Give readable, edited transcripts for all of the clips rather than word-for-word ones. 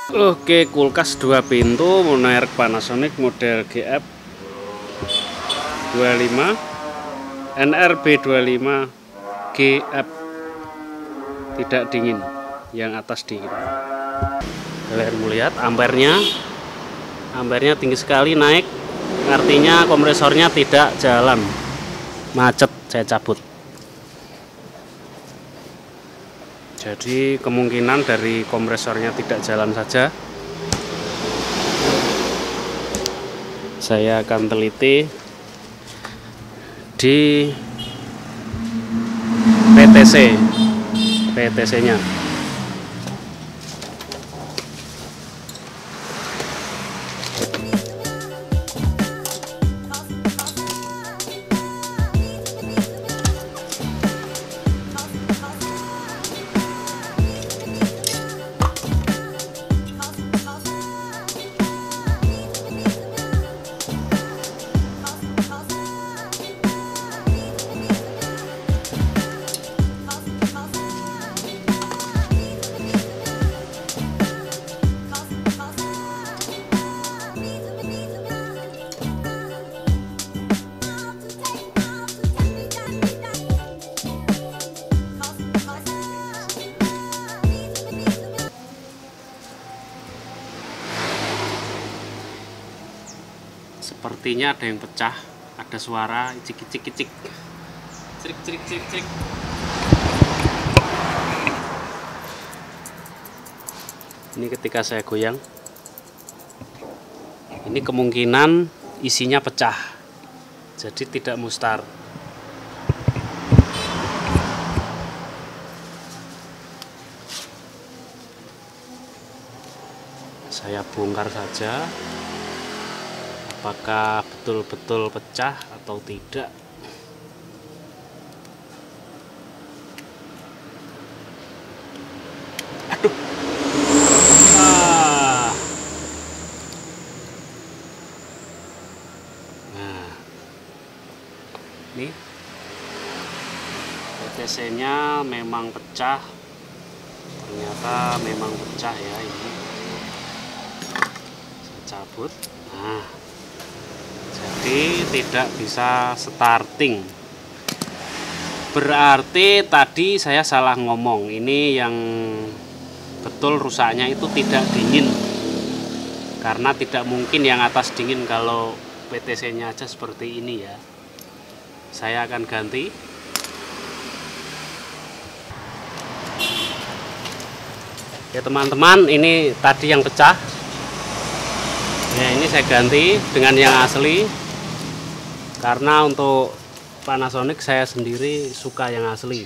Oke, kulkas 2 pintu merek Panasonic model GF 25 NRB 25 GF, tidak dingin, yang atas dingin. Kalian melihat ampernya tinggi sekali, naik, artinya kompresornya tidak jalan, macet. Saya cabut. Jadi kemungkinan dari kompresornya tidak jalan saja. Saya akan teliti di PTC-nya. Sepertinya ada yang pecah, ada suara cik. Ini ketika saya goyang, ini kemungkinan isinya pecah, jadi tidak mustar. Saya bongkar saja, apakah betul-betul pecah atau tidak. Aduh. Nah, ini PTC-nya memang pecah. Ternyata memang pecah ya ini. Saya cabut. Nah, jadi tidak bisa starting. Berarti tadi saya salah ngomong. Ini yang betul rusaknya itu tidak dingin, karena tidak mungkin yang atas dingin kalau PTC-nya aja seperti ini ya. Saya akan ganti. Ya teman-teman, ini tadi yang pecah. Ya, ini saya ganti dengan yang asli, karena untuk Panasonic saya sendiri suka yang asli.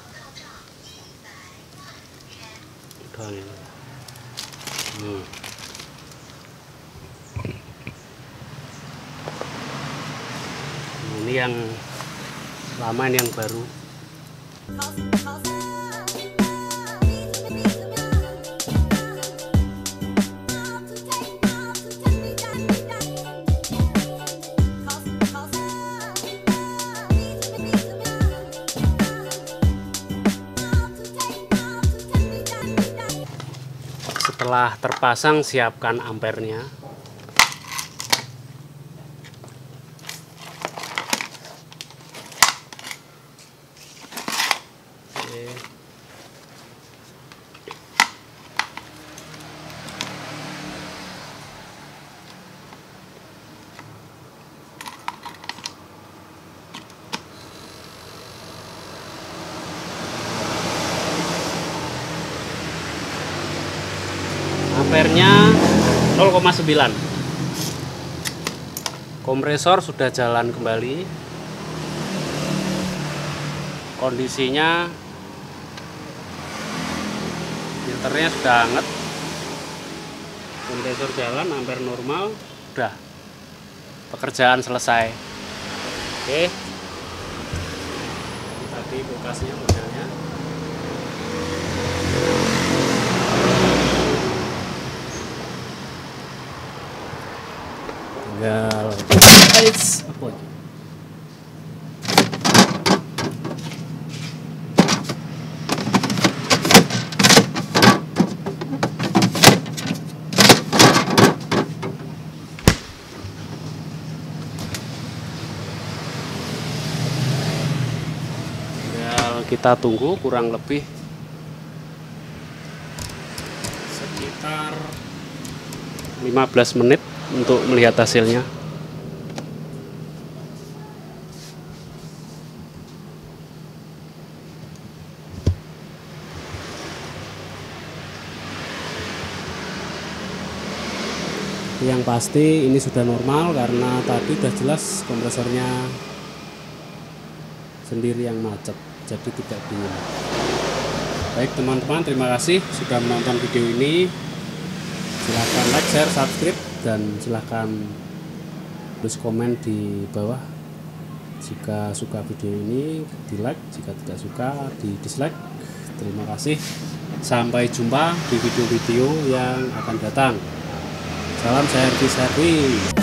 Ini yang lama, ini yang baru. Setelah terpasang, siapkan ampernya. Oke. Ampernya 0,9. Kompresor sudah jalan kembali. Kondisinya filternya sudah hangat. Kompresor jalan, ampere normal, udah. Pekerjaan selesai. Oke. Ini tadi kulkasnya modelnya. Tinggal apa lagi? kita tunggu kurang lebih sekitar 15 menit untuk melihat hasilnya. Yang pasti ini sudah normal karena tadi sudah jelas kompresornya sendiri yang macet, jadi tidak dingin. Baik teman-teman, terima kasih sudah menonton video ini. Silahkan like, share, subscribe, dan silahkan tulis komen di bawah. Jika suka video ini di like, jika tidak suka di dislike. Terima kasih, sampai jumpa di video-video yang akan datang. Salam sehat,